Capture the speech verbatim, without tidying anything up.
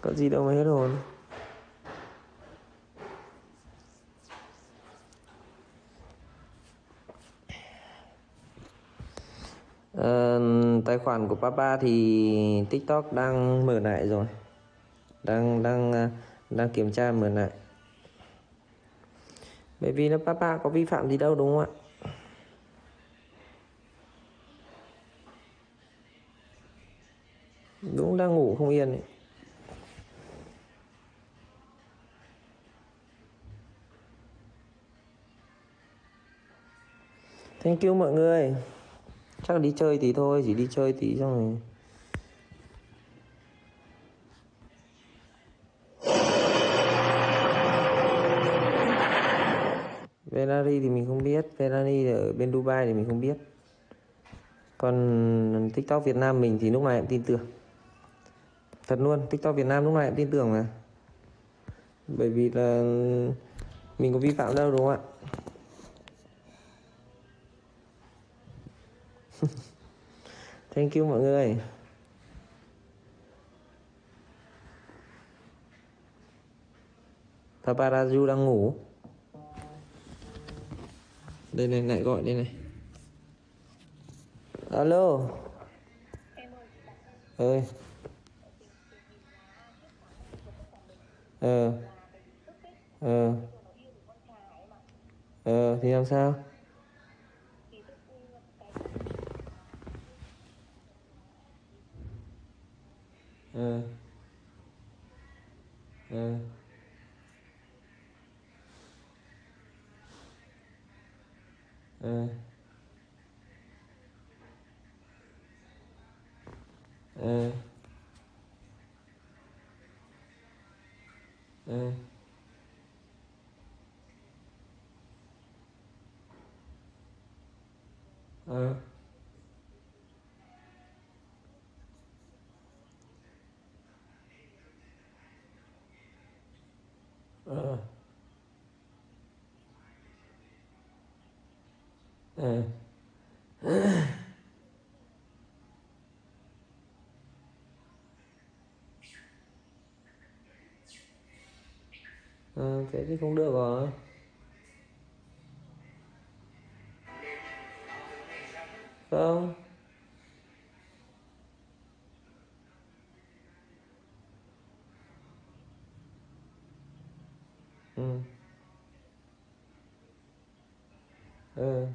Có gì đâu mà hết hồn. Ờ, tài khoản của Papa thì TikTok đang mở lại rồi, đang đang đang kiểm tra mở lại, bởi vì là Papa có vi phạm gì đâu đúng không ạ? Đúng, đang ngủ không yên ấy. Thank you mọi người. Chắc là đi chơi tí thôi, chỉ đi chơi tí xong rồi. Ferrari thì mình không biết, Ferrari ở bên Dubai thì mình không biết. Còn TikTok Việt Nam mình thì lúc này em tin tưởng. Thật luôn, TikTok Việt Nam lúc này em tin tưởng mà. Bởi vì là mình có vi phạm đâu đúng không ạ? Thank you mọi người. Paparazzi đang ngủ. Đây này, lại gọi đây này. Alo. Ơi. Ờ. Ờ. Ờ thì làm sao? Ờ. Ờ. Ờ. Ờ. Ờ. Ờ. Ờ. Ờ. Ờ, thế thì không được rồi. Không. Ừ. Ờ.